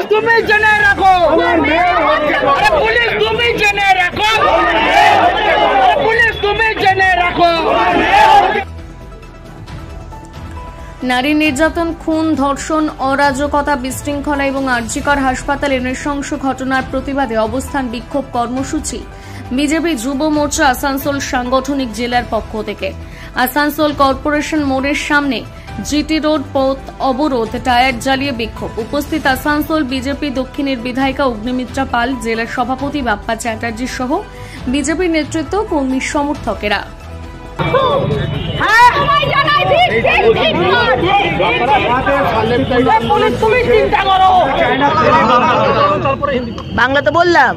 তুমি জেনে রাখো, পুলিশ তুমি জেনে রাখো, পুলিশ তুমি জেনে রাখো। নারী নির্যাতন, খুন, ধর্ষণ, অরাজকতা, বিশৃঙ্খলা এবং আরজিকর হাসপাতালে নৃশংস ঘটনার প্রতিবাদে অবস্থান বিক্ষোভ কর্মসূচি বিজেপি যুব মোর্চা আসানসোল সাংগঠনিক জেলার পক্ষ থেকে। আসানসোল কর্পোরেশন মোড়ের সামনে জিটি রোড পথ অবরোধ, টায়ার জ্বালিয়ে বিক্ষোভ। উপস্থিত আসানসোল বিজেপি দক্ষিণের বিধায়িকা অগ্নিমিত্রা পাল, জেলার সভাপতি বাপ্পা চ্যাটার্জি সহ বিজেপির নেতৃত্ব, কর্মী সমর্থকেরা। বাংলা তো বললাম,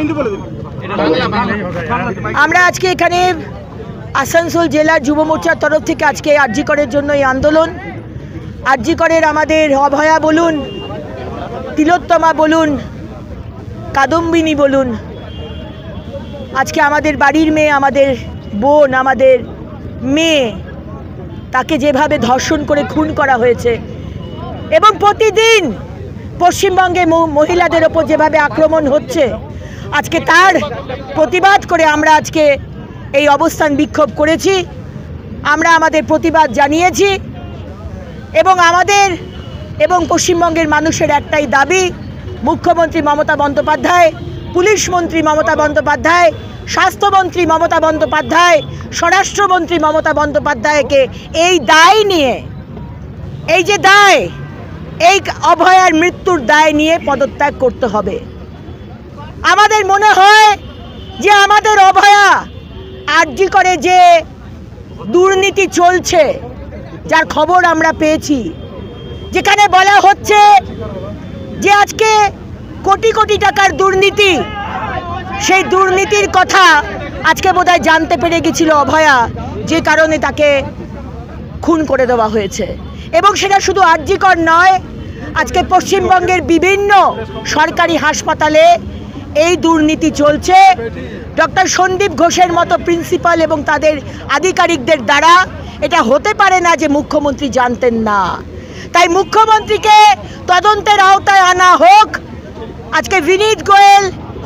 আমরা আজকে এখানে আসানসোল জেলার যুব মোর্চার তরফ থেকে আজকে আরজিকরের জন্য এই আন্দোলন। আরজিকরের আমাদের অভয়া বলুন, তিলোত্তমা বলুন, কাদম্বিনী বলুন, আজকে আমাদের বাড়ির মেয়ে, আমাদের বোন, আমাদের মেয়ে, তাকে যেভাবে ধর্ষণ করে খুন করা হয়েছে এবং প্রতিদিন পশ্চিমবঙ্গে মহিলাদের ওপর যেভাবে আক্রমণ হচ্ছে, আজকে তার প্রতিবাদ করে আমরা আজকে এই অবস্থান বিক্ষোভ করেছি। আমরা আমাদের প্রতিবাদ জানিয়েছি এবং আমাদের এবং পশ্চিমবঙ্গের মানুষের একটাই দাবি, মুখ্যমন্ত্রী মমতা বন্দ্যোপাধ্যায়, পুলিশ মন্ত্রী মমতা বন্দ্যোপাধ্যায়, স্বাস্থ্যমন্ত্রী মমতা বন্দ্যোপাধ্যায়, স্বরাষ্ট্রমন্ত্রী মমতা বন্দ্যোপাধ্যায়কে এই দায় নিয়ে, এই যে দায়, এই অভয়ার মৃত্যুর দায় নিয়ে পদত্যাগ করতে হবে। আমাদের মনে হয় যে আমাদের অভয়া আরজি করে যে দুর্নীতি চলছে, যার খবর আমরা পেয়েছি, যেখানে বলা হচ্ছে যে আজকে কোটি কোটি টাকার দুর্নীতি, সেই দুর্নীতির কথা আজকে বোধহয় জানতে পেরে গেছিল অভয়া, যে কারণে তাকে খুন করে দেওয়া হয়েছে। এবং সেটা শুধু আরজি কর নয়, আজকে পশ্চিমবঙ্গের বিভিন্ন সরকারি হাসপাতালে এই দুর্নীতি চলছে। ডক্টর সন্দীপ ঘোষের মতো প্রিন্সিপাল এবং তাদের আধিকারিকদের দ্বারা এটা হতে পারে না যে মুখ্যমন্ত্রী জানতেন না। তাই মুখ্যমন্ত্রীকে তদন্তের আওতায় আনা হোক, আজকে বিনীত গোয়েল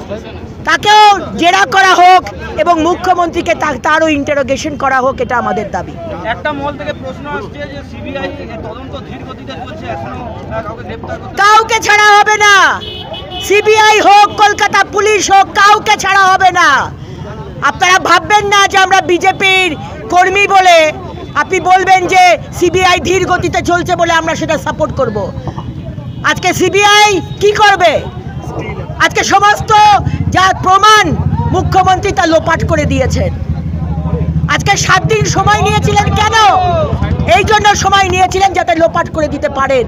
তাকেও জেরা করা হোক এবং মুখ্যমন্ত্রীকে তারও ইন্টারোগেশন করা হোক, এটা আমাদের দাবি। একটা মহল থেকে প্রশ্ন আসছে যে সিবিআই তদন্ত ধীর গতিতে চলছে, এখনো কাউকে গ্রেফতার করতে, কাউকে ছাড়া হবে না। সিবিআই হোক, কলকাতা পুলিশ হোক, কাউকে ছাড়া হবে না। আপনারা ভাববেন না যে আমরা বিজেপির কর্মী বলে আপনি বলবেন যে সিবিআই ধীর গতিতে চলছে বলে আমরা সেটা সাপোর্ট করব। আজকে সিবিআই কি করবে? আজকে সমস্ত যা প্রমাণ মুখ্যমন্ত্রী তা লোপাট করে দিয়েছেন। আজকে 7 দিন সময় নিয়েছিলেন কেন? এই জন্য সময় নিয়েছিলেন যাতে লোপাট করে দিতে পারেন।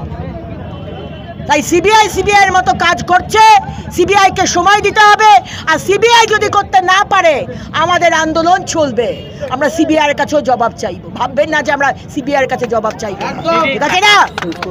তাই সিবিআই এর মতো কাজ করছে, সিবিআইকে সময় দিতে হবে। আর সিবিআই যদি করতে না পারে আমাদের আন্দোলন চলবে, আমরা সিবিআই এর কাছেও জবাব চাইব। ভাববেন না যে আমরা সিবিআই এর কাছে জবাব চাইব, ঠিক আছে না?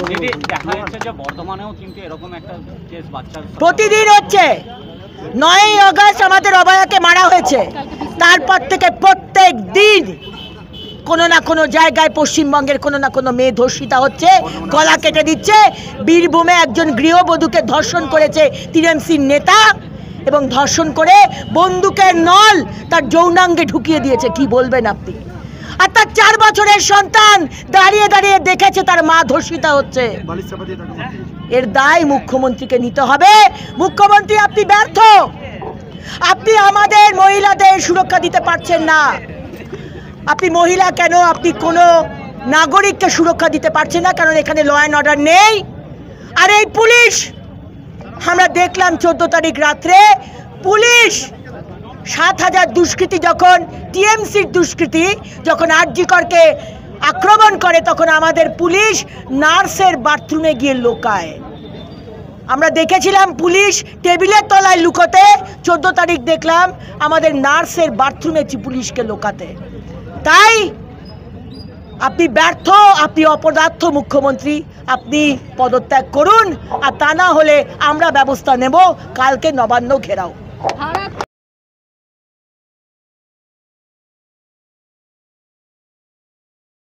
প্রতিদিন হচ্ছে। 9ই আগস্ট আমাদের অভয়াকে মারা হয়েছে, তারপর থেকে প্রত্যেক দিন কোনো না কোনো জায়গায় পশ্চিমবঙ্গের কোনো না কোনো মেয়ে ধর্ষিতা হচ্ছে, গলা কেটে দিচ্ছে। বীরভূমে একজন গৃহবধূকে ধর্ষণ করেছে টিএমসির নেতা এবং ধর্ষণ করে বন্দুকের নল তার যৌনাঙ্গে ঢুকিয়ে দিয়েছে। কি বলবেন আপনি? আর তার 4 বছরের সন্তান দাঁড়িয়ে দাঁড়িয়ে দেখেছে তার মা ধর্ষিতা হচ্ছে। এর দায় মুখ্যমন্ত্রীকে নিতে হবে। মুখ্যমন্ত্রী, আপনি ব্যর্থ। আপনি আমাদের মহিলাদের সুরক্ষা দিতে পারছেন না। আপনি মহিলা কেন, আপনি কোনো নাগরিককে সুরক্ষা দিতে পারছেন না, কারণ এখানে ল অ্যান্ড অর্ডার নেই। আর এই পুলিশ, আমরা দেখলাম 14 তারিখ রাত্রে পুলিশ 7,000 দুষ্কৃতী, যখন টিএমসির দুষ্কৃতী যখন আরজি করকে আক্রমণ করে, তখন আমাদের পুলিশ নার্সের বাথরুমে গিয়ে লুকায়। আমরা দেখেছিলাম পুলিশ টেবিলের তলায় লুকোতে, 14 তারিখ দেখলাম আমাদের নার্সের বাথরুমে পুলিশকে লুকাতে। তাই আপনি ব্যর্থ, আপনি অপদার্থ মুখ্যমন্ত্রী। আপনি পদত্যাগ করুন, আর তা না হলে আমরা ব্যবস্থা নেব। কালকে নবান্ন ঘেরাও।